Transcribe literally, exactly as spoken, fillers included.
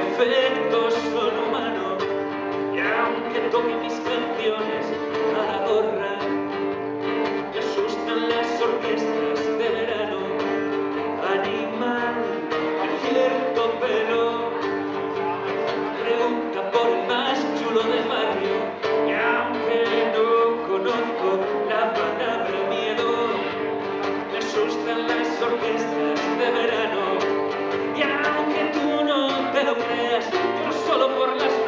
defectos son humanos, y aunque toque mis canciones a la gorra, me asustan las orquestas de verano. Animal, cierto pelo, pregunta por el más chulo del barrio, y aunque no conozco la palabra miedo, me asustan las orquestas de verano. Y aunque tú no te lo creas, yo solo por las